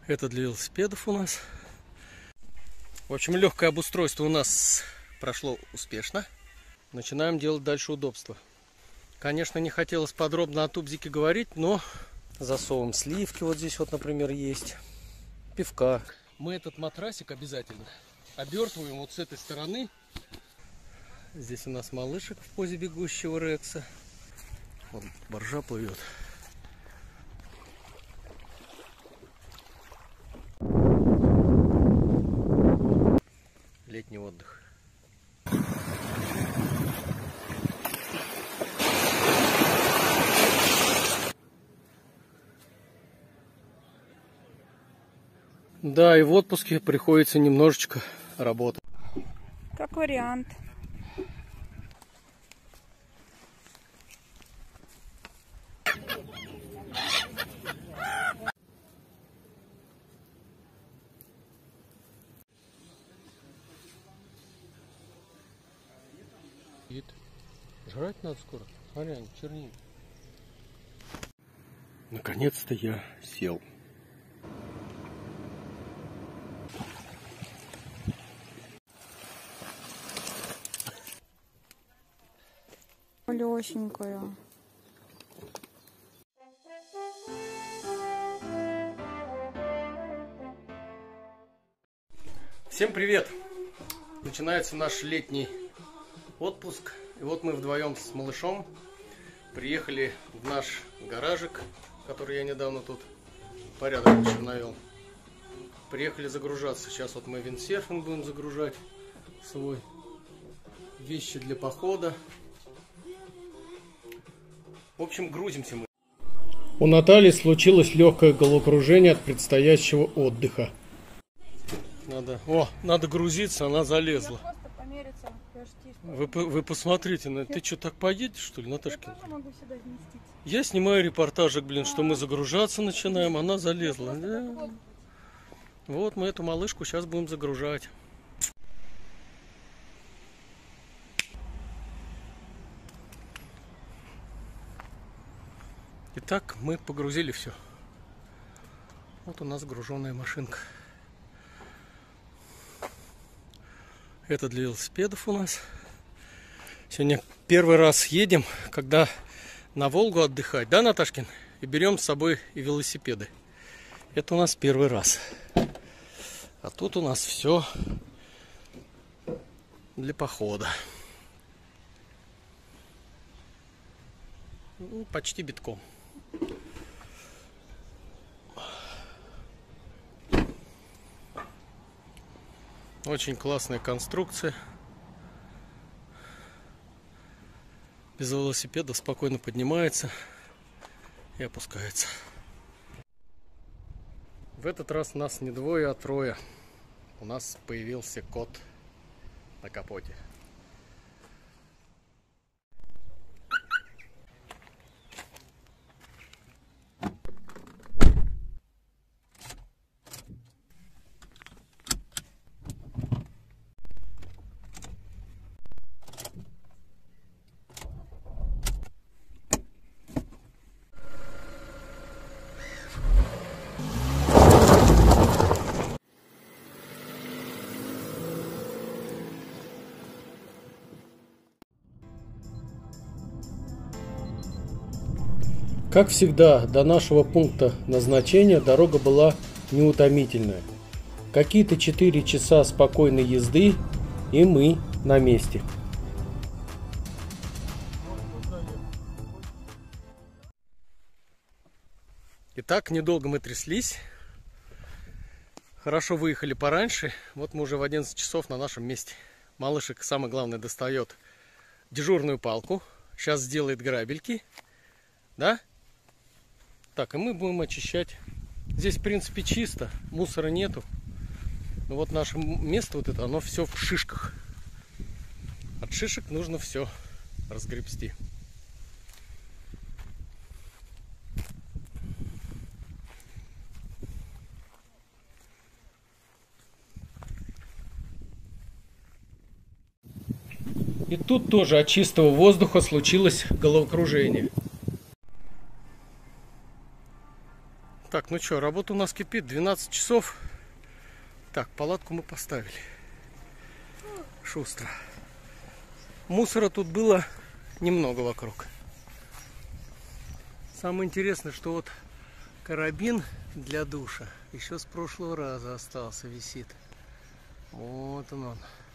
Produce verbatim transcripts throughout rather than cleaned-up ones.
Это для велосипедов у нас. В общем, легкое обустройство у нас прошло успешно. Начинаем делать дальше удобства. Конечно, не хотелось подробно о тубзике говорить, но засовываем сливки. Вот здесь вот, например, есть. Пивка. Мы этот матрасик обязательно обертываем вот с этой стороны. Здесь у нас малышек в позе бегущего Рекса. Вот боржа плывет. Летний отдых. Да, и в отпуске приходится немножечко работать. Как вариант. Жрать надо скоро. Смотри, они чернеют. Наконец-то я сел. Лёсенькая. Всем привет! Начинается наш летний отпуск. И вот мы вдвоем с малышом приехали в наш гаражик, который я недавно тут порядок еще навел. Приехали загружаться. Сейчас вот мы виндсерфинг будем загружать свой. Вещи для похода. В общем, грузимся мы. У Натальи случилось легкое головокружение от предстоящего отдыха. Надо, о, надо грузиться, она залезла. Вы, вы посмотрите, на, ты что, так поедешь, что ли, Наташка? Я могу сюда вместить. Я снимаю репортажик, блин, что мы загружаться начинаем, она залезла. Да. Вот мы эту малышку сейчас будем загружать. Итак, мы погрузили все. Вот у нас груженная машинка. Это для велосипедов у нас. Сегодня первый раз едем, когда на Волгу отдыхать, да, Наташкин? И берем с собой и велосипеды. Это у нас первый раз. А тут у нас все для похода. Ну, почти битком. Очень классная конструкция. Без велосипеда спокойно поднимается и опускается. В этот раз нас не двое, а трое. У нас появился кот на капоте. Как всегда, до нашего пункта назначения дорога была неутомительная. Какие-то четыре часа спокойной езды, и мы на месте. Итак, недолго мы тряслись. Хорошо выехали пораньше. Вот мы уже в одиннадцать часов на нашем месте. Малышек, самое главное, достает дежурную палку. Сейчас сделает грабельки. Да? Так, и мы будем очищать. Здесь, в принципе, чисто, мусора нету. Но вот наше место вот это, оно все в шишках. От шишек нужно все разгребсти. И тут тоже от чистого воздуха случилось головокружение. Так, ну что, работа у нас кипит. двенадцать часов. Так, палатку мы поставили. Шустро. Мусора тут было немного вокруг. Самое интересное, что вот карабин для душа еще с прошлого раза остался, висит. Вот он он.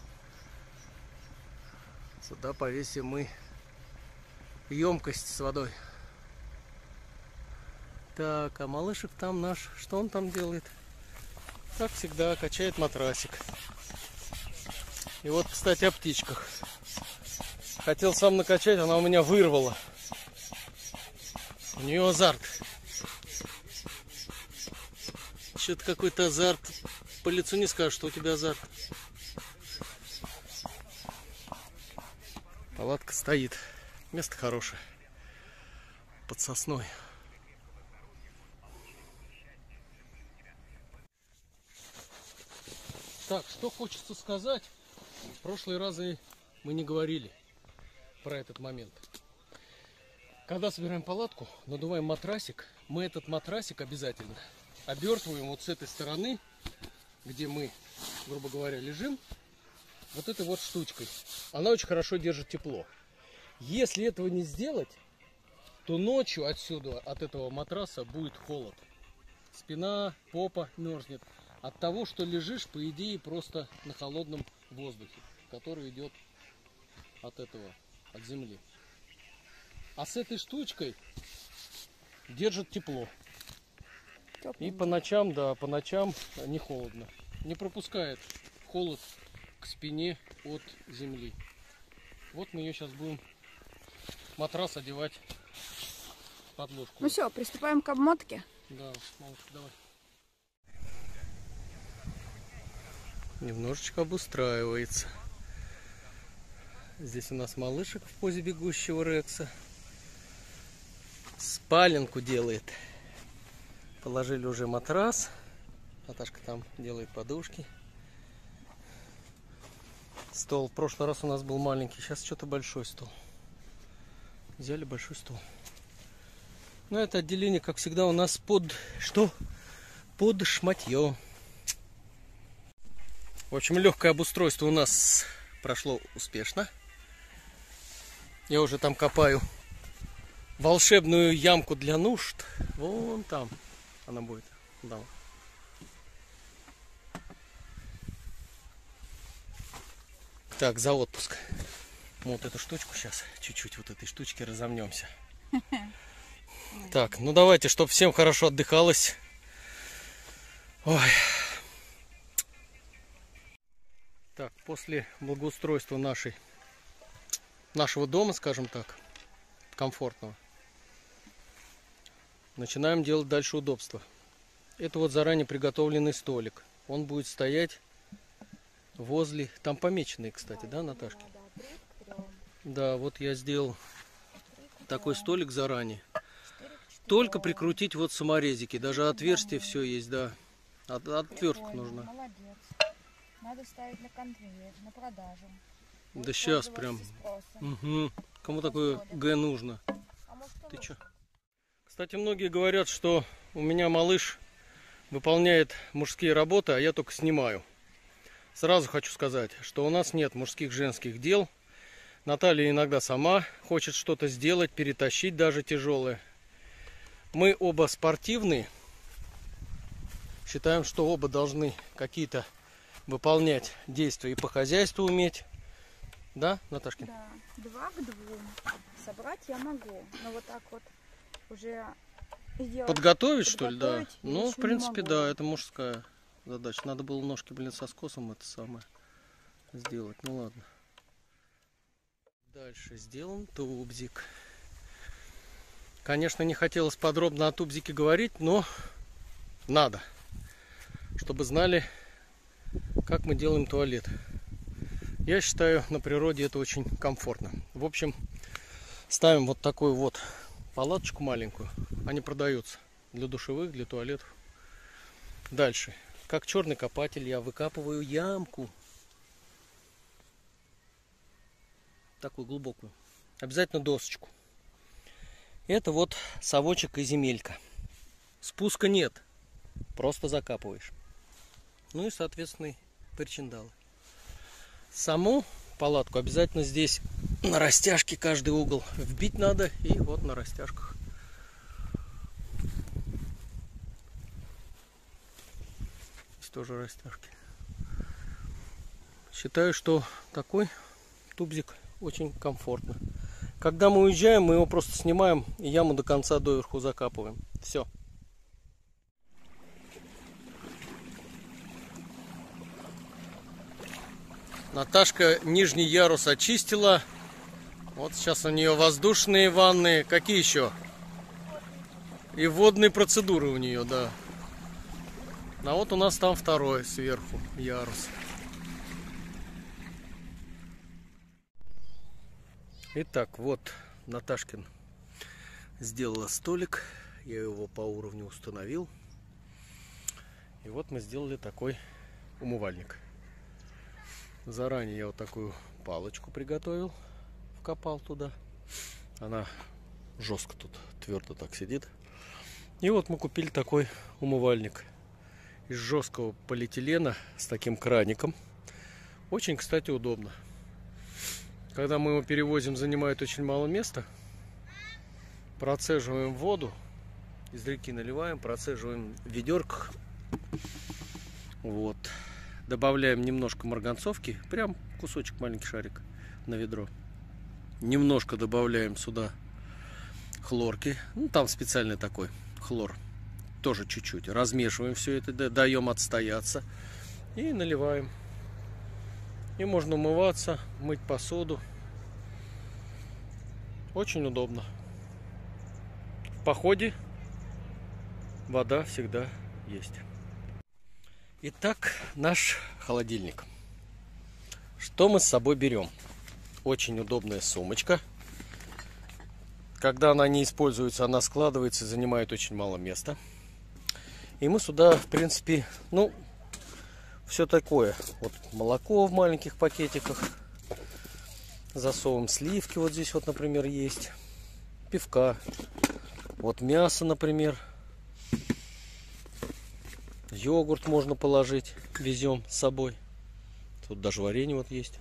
Сюда повесим мы емкость с водой. Так, а малышек там наш, что он там делает? Как всегда, качает матрасик. И вот, кстати, о птичках. Хотел сам накачать, она у меня вырвала. У нее азарт. Что-то какой-то азарт. По лицу не скажешь, что у тебя азарт. Палатка стоит. Место хорошее. Под сосной. Так, что хочется сказать. В прошлые разы мы не говорили про этот момент. Когда собираем палатку, надуваем матрасик. Мы этот матрасик обязательно обертываем вот с этой стороны, где мы, грубо говоря, лежим, вот этой вот штучкой. Она очень хорошо держит тепло. Если этого не сделать, то ночью отсюда, от этого матраса, будет холод. Спина, попа мерзнет. От того, что лежишь, по идее, просто на холодном воздухе, который идет от этого, от земли. А с этой штучкой держит тепло. И по ночам, да, по ночам не холодно. Не пропускает холод к спине от земли. Вот мы ее сейчас будем, матрас, одевать под ложку. Ну все, приступаем к обмотке. Да, малышка, давай. Немножечко обустраивается. Здесь у нас малышек в позе бегущего Рекса. Спаленку делает. Положили уже матрас. Наташка там делает подушки. Стол. В прошлый раз у нас был маленький, сейчас что-то большой стол. Взяли большой стол. Ну, это отделение, как всегда, у нас под что? Под шматье. В общем, легкое обустройство у нас прошло успешно. Я уже там копаю волшебную ямку для нужд. Вон там она будет. Да. Так, за отпуск. Вот эту штучку сейчас, чуть-чуть вот этой штучки разомнемся. Так, ну давайте, чтобы всем хорошо отдыхалось. Ой. Так, после благоустройства нашей, нашего дома, скажем так, комфортного, начинаем делать дальше удобства. Это вот заранее приготовленный столик. Он будет стоять возле... Там помеченные, кстати, да, Наташки? Да, вот я сделал такой столик заранее. Только прикрутить вот саморезики. Даже отверстие все есть, да. От, отвертка нужна. Молодец. Надо ставить на конвейер, на продажу. Да сейчас прям. Угу. Кому такое Г нужно? А может, ты че? Кстати, многие говорят, что у меня малыш выполняет мужские работы, а я только снимаю. Сразу хочу сказать, что у нас нет мужских женских дел. Наталья иногда сама хочет что-то сделать, перетащить даже тяжелое. Мы оба спортивные. Считаем, что оба должны какие-то выполнять действия и по хозяйству уметь. Да, Наташкин? Да, два к двум. Собрать я могу. Но вот так вот уже сделать. Подготовить, что ли, да? я Ну, в еще принципе, не могу. да, это мужская задача. Надо было ножки, блин, со скосом это самое сделать. Ну ладно. Дальше сделан тубзик. Конечно, не хотелось подробно о тубзике говорить, но надо, чтобы знали, как мы делаем туалет. Я считаю, на природе это очень комфортно. В общем, ставим вот такую вот палаточку маленькую. Они продаются для душевых, для туалетов. Дальше. Как черный копатель я выкапываю ямку. Такую глубокую. Обязательно досочку. Это вот совочек и земелька. Спуска нет. Просто закапываешь. Ну и, соответственно, причиндалы. Саму палатку обязательно здесь на растяжке каждый угол вбить надо. И вот на растяжках. Здесь тоже растяжки. Считаю, что такой тубзик очень комфортно. Когда мы уезжаем, мы его просто снимаем и яму до конца доверху закапываем. Все. Наташка нижний ярус очистила. Вот сейчас у нее воздушные ванны. Какие еще? И водные процедуры у нее, да. А вот у нас там второй сверху ярус. Итак, вот Наташкин сделала столик. Я его по уровню установил. И вот мы сделали такой умывальник. Заранее я вот такую палочку приготовил, вкопал туда. Она жестко тут, твердо так сидит. И вот мы купили такой умывальник из жесткого полиэтилена с таким краником. Очень, кстати, удобно. Когда мы его перевозим, занимает очень мало места. Процеживаем воду, из реки наливаем, процеживаем в ведерках. Вот. Добавляем немножко марганцовки, прям кусочек, маленький шарик на ведро. Немножко добавляем сюда хлорки. Ну, там специальный такой хлор. Тоже чуть-чуть. Размешиваем все это, даем отстояться. И наливаем. И можно умываться, мыть посуду. Очень удобно. В походе вода всегда есть. Итак, наш холодильник. Что мы с собой берем? Очень удобная сумочка. Когда она не используется, она складывается и занимает очень мало места. И мы сюда, в принципе, ну, все такое. Вот молоко в маленьких пакетиках. Засовываем сливки, вот здесь вот, например, есть. Пивка. Вот мясо, например. Йогурт можно положить, везем с собой. Тут даже варенье вот есть.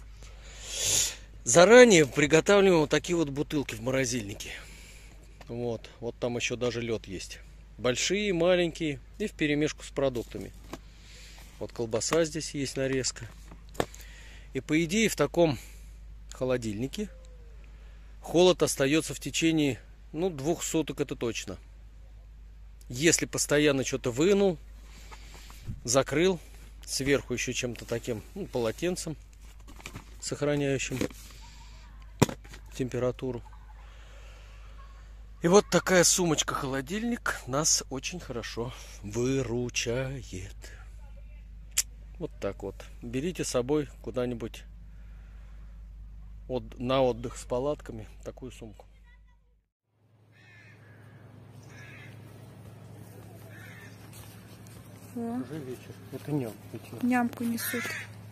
Заранее приготавливаем вот такие вот бутылки в морозильнике. Вот, вот там еще даже лед есть. Большие, маленькие и вперемешку с продуктами. Вот колбаса здесь есть, нарезка. И по идее в таком холодильнике холод остается в течение, ну, двух суток, это точно. Если постоянно что-то вынул, закрыл, сверху еще чем-то таким, ну, полотенцем, сохраняющим температуру. И вот такая сумочка-холодильник нас очень хорошо выручает. Вот так вот. Берите с собой куда-нибудь от, на отдых с палатками такую сумку. О. Уже вечер. Это ням. Нямку несут.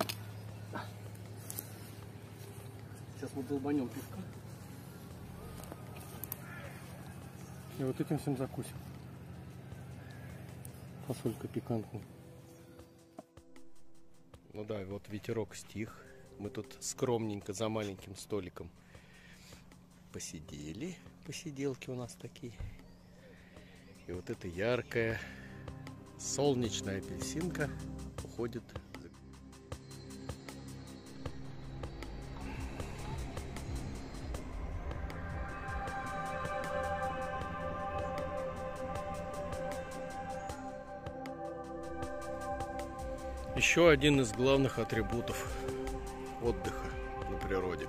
Сейчас мы долбанем пивка. И вот этим всем закусим. Фасолька пикантная. Ну да, вот ветерок стих. Мы тут скромненько за маленьким столиком посидели. Посиделки у нас такие. И вот эта яркая солнечная апельсинка уходит. Еще один из главных атрибутов отдыха на природе.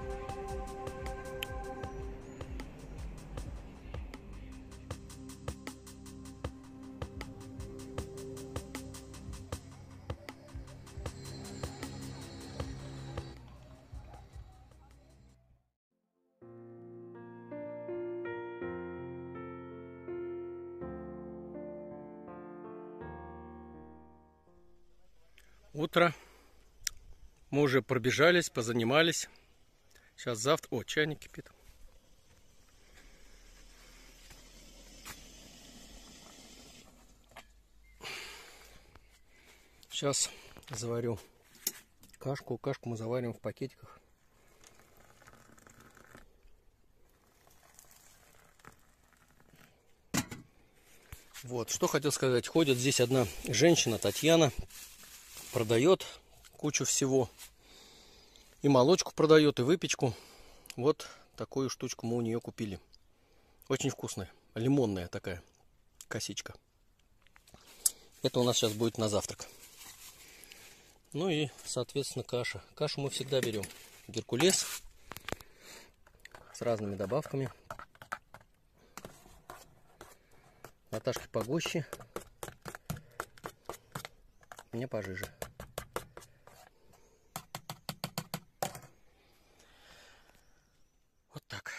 Утро. Мы уже пробежались, позанимались. Сейчас завтра... О, чайник кипит. Сейчас заварю кашку. Кашку мы заварим в пакетиках. Вот, что хотел сказать. Ходит здесь одна женщина, Татьяна, продает кучу всего. И молочку продает, и выпечку. Вот такую штучку мы у нее купили. Очень вкусная, лимонная такая косичка. Это у нас сейчас будет на завтрак. Ну и, соответственно, каша. Кашу мы всегда берем Геркулес с разными добавками. Наташке погуще, мне пожиже. Вот так.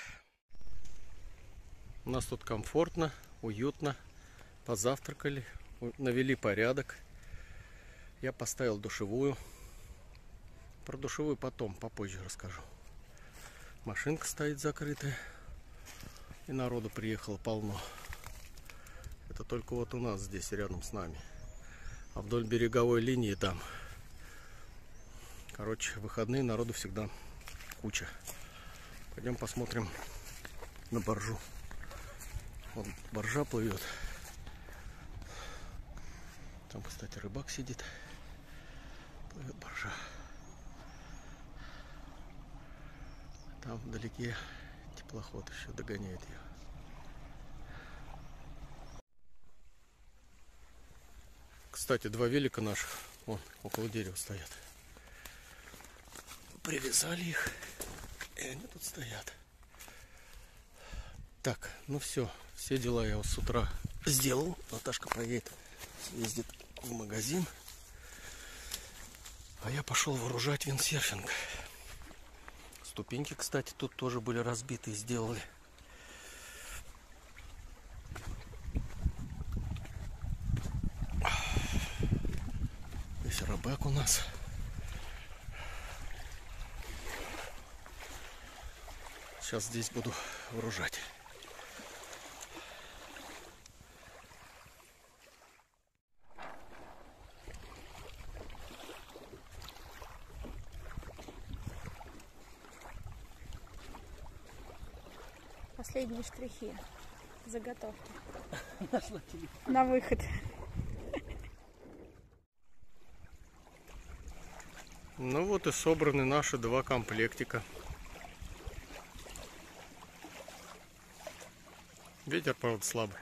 У нас тут комфортно, уютно. Позавтракали, навели порядок. Я поставил душевую. Про душевую потом, попозже расскажу. Машинка стоит закрытая. И народу приехало полно. Это только вот у нас здесь, рядом с нами. А вдоль береговой линии там. Короче, в выходные народу всегда куча. Пойдем посмотрим на баржу. Вот баржа плывет. Там, кстати, рыбак сидит. Плывет баржа. Там вдалеке теплоход еще догоняет ее. Кстати, два велика наших вон около дерева стоят. Привязали их, и они тут стоят. Так, ну все, все дела я вот с утра сделал. Наташка поедет, съездит в магазин. А я пошел вооружать виндсерфинг. Ступеньки, кстати, тут тоже были разбиты и сделали. Здесь рыбак у нас. Сейчас здесь буду вооружать. Последние штрихи, заготовки на выход. Ну вот и собраны наши два комплектика. Ветер, правда, слабый.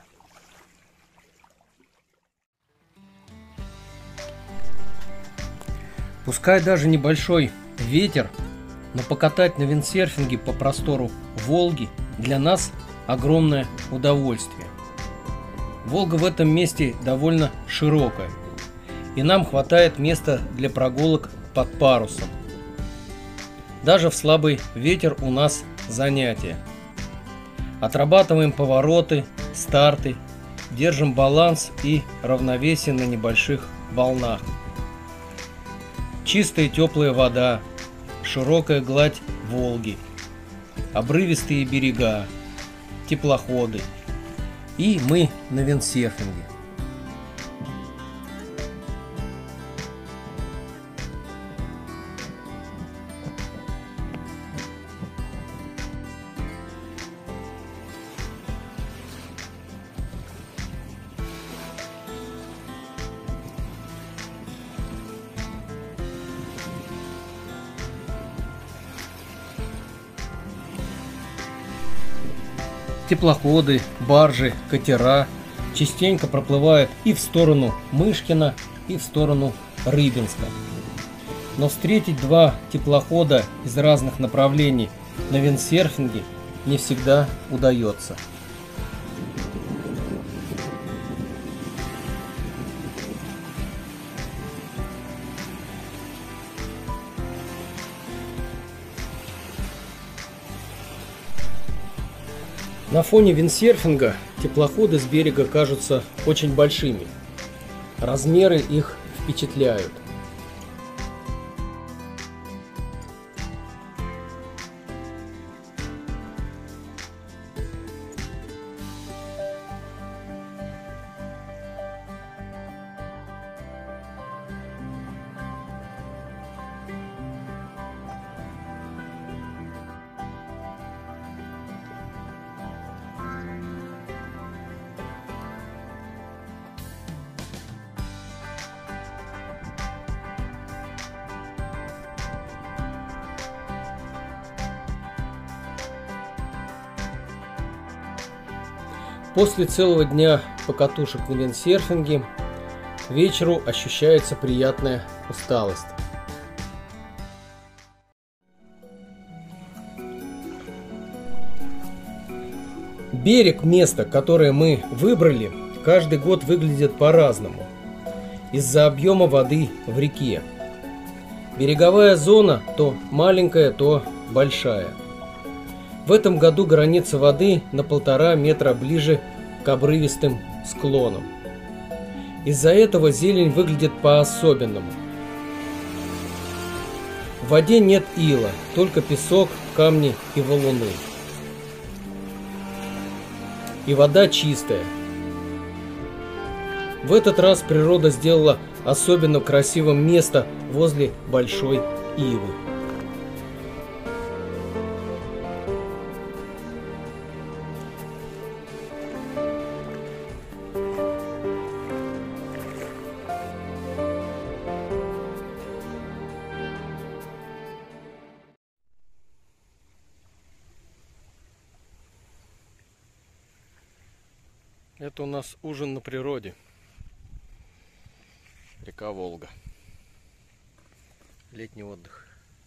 Пускай даже небольшой ветер, но покатать на виндсерфинге по простору Волги для нас огромное удовольствие. Волга в этом месте довольно широкая, и нам хватает места для прогулок под парусом. Даже в слабый ветер у нас занятия. Отрабатываем повороты, старты, держим баланс и равновесие на небольших волнах. Чистая теплая вода, широкая гладь Волги, обрывистые берега, теплоходы. И мы на виндсерфинге. Теплоходы, баржи, катера частенько проплывают и в сторону Мышкина, и в сторону Рыбинска. Но встретить два теплохода из разных направлений на виндсерфинге не всегда удается. На фоне виндсерфинга теплоходы с берега кажутся очень большими. Размеры их впечатляют. После целого дня покатушек на виндсерфинге к вечеру ощущается приятная усталость. Берег места, которое мы выбрали, каждый год выглядит по-разному из-за объема воды в реке. Береговая зона то маленькая, то большая. В этом году граница воды на полтора метра ближе к обрывистым склонам. Из-за этого зелень выглядит по-особенному. В воде нет ила, только песок, камни и валуны. И вода чистая. В этот раз природа сделала особенно красивым место возле большой ивы. Это у нас ужин на природе. Река Волга. Летний отдых.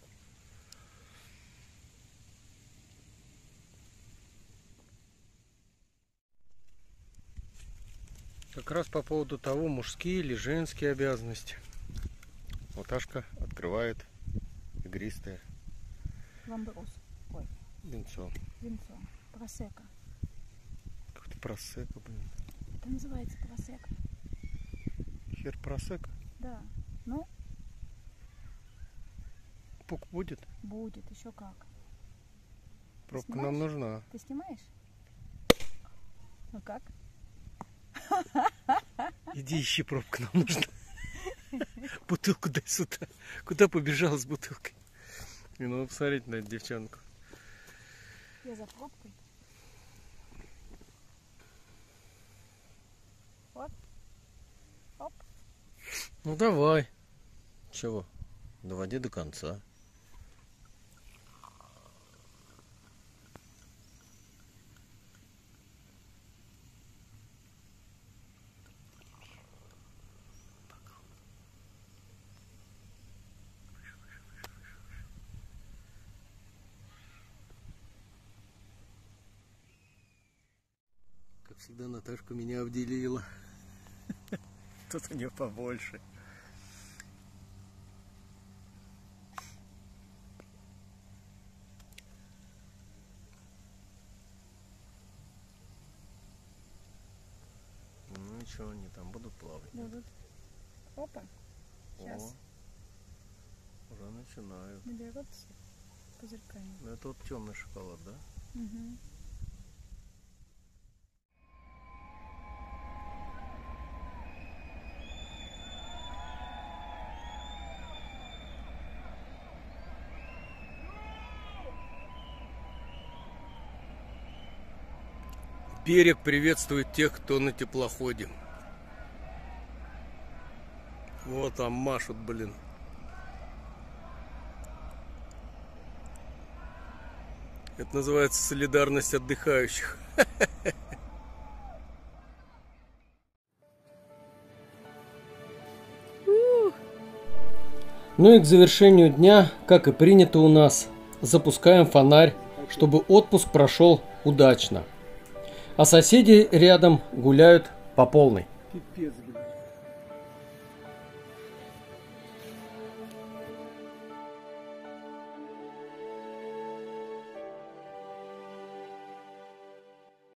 Как раз по поводу того, мужские или женские обязанности. Вот Ашка открывает игристое Ламбрус. Ой. винцо. Винцо. Просека. Как-то просека, блин. Это называется просека. Хер просека? Да. Ну, пук будет? будет, еще как. Пробка Снимаешь? нам нужна. Ты снимаешь? Ну как? Иди ищи пробку, нам нужна. Бутылку дай сюда. Куда побежала с бутылкой? Не надо посмотреть на эту девчонку. Я за пробкой. Вот. Оп. Ну давай. Чего? Доводи до конца. Как всегда, Наташка меня обделила. Тут у нее побольше. Ну и что, они там будут плавать? Будут. Опа. Сейчас. О, уже начинают. Наберутся пузырьками. Ну это вот темный шоколад, да? Угу. Берег приветствует тех, кто на теплоходе. Вот там машут, блин. Это называется солидарность отдыхающих. Ну и к завершению дня, как и принято у нас, запускаем фонарь, чтобы отпуск прошел удачно. А соседи рядом гуляют по полной. Пипец, блядь.